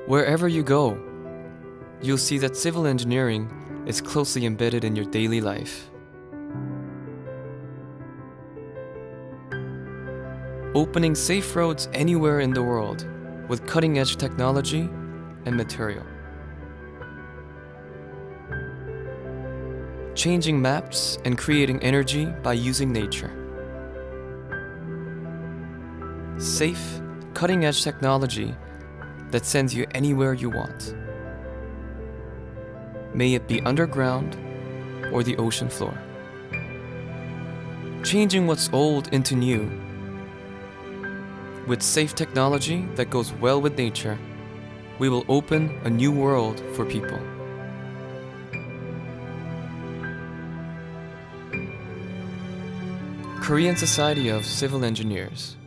Wherever you go, you'll see that civil engineering is closely embedded in your daily life. Opening safe roads anywhere in the world with cutting-edge technology and material. Changing maps and creating energy by using nature. Safe, cutting-edge technology that sends you anywhere you want. May it be underground or the ocean floor. Changing what's old into new. With safe technology that goes well with nature, we will open a new world for people. Korean Society of Civil Engineers.